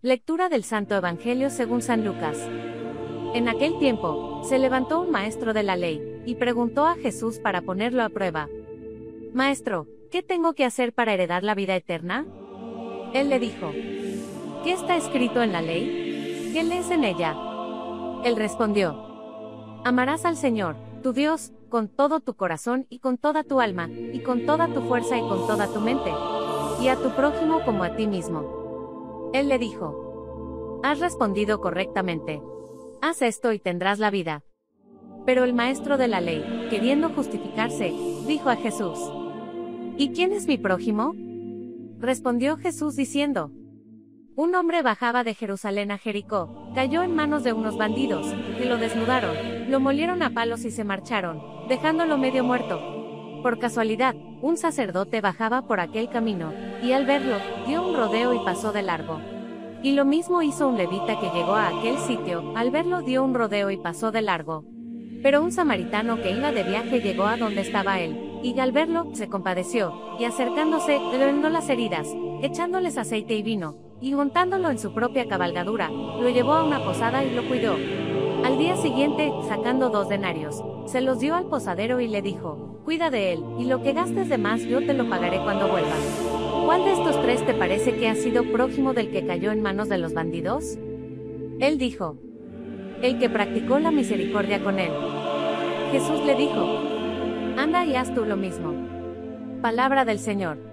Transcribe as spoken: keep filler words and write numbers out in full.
Lectura del Santo Evangelio según San Lucas. En aquel tiempo, se levantó un maestro de la ley, y preguntó a Jesús para ponerlo a prueba: Maestro, ¿qué tengo que hacer para heredar la vida eterna? Él le dijo: ¿Qué está escrito en la ley? ¿Qué lees en ella? Él respondió: Amarás al Señor, tu Dios, con todo tu corazón y con toda tu alma, y con toda tu fuerza y con toda tu mente, y a tu prójimo como a ti mismo. Él le dijo: Has respondido correctamente. Haz esto y tendrás la vida. Pero el maestro de la ley, queriendo justificarse, dijo a Jesús: ¿Y quién es mi prójimo? Respondió Jesús diciendo: Un hombre bajaba de Jerusalén a Jericó, cayó en manos de unos bandidos, que lo desnudaron, lo molieron a palos y se marcharon, dejándolo medio muerto. Por casualidad, un sacerdote bajaba por aquel camino, y al verlo, dio un rodeo y pasó de largo. Y lo mismo hizo un levita que llegó a aquel sitio, al verlo dio un rodeo y pasó de largo. Pero un samaritano que iba de viaje llegó a donde estaba él, y al verlo, se compadeció, y acercándose, le vendó las heridas, echándoles aceite y vino, y montándolo en su propia cabalgadura, lo llevó a una posada y lo cuidó. Al día siguiente, sacando dos denarios, se los dio al posadero y le dijo: Cuida de él, y lo que gastes de más yo te lo pagaré cuando vuelva. ¿Cuál de estos tres te parece que ha sido prójimo del que cayó en manos de los bandidos? Él dijo: El que practicó la misericordia con él. Jesús le dijo: Anda y haz tú lo mismo. Palabra del Señor.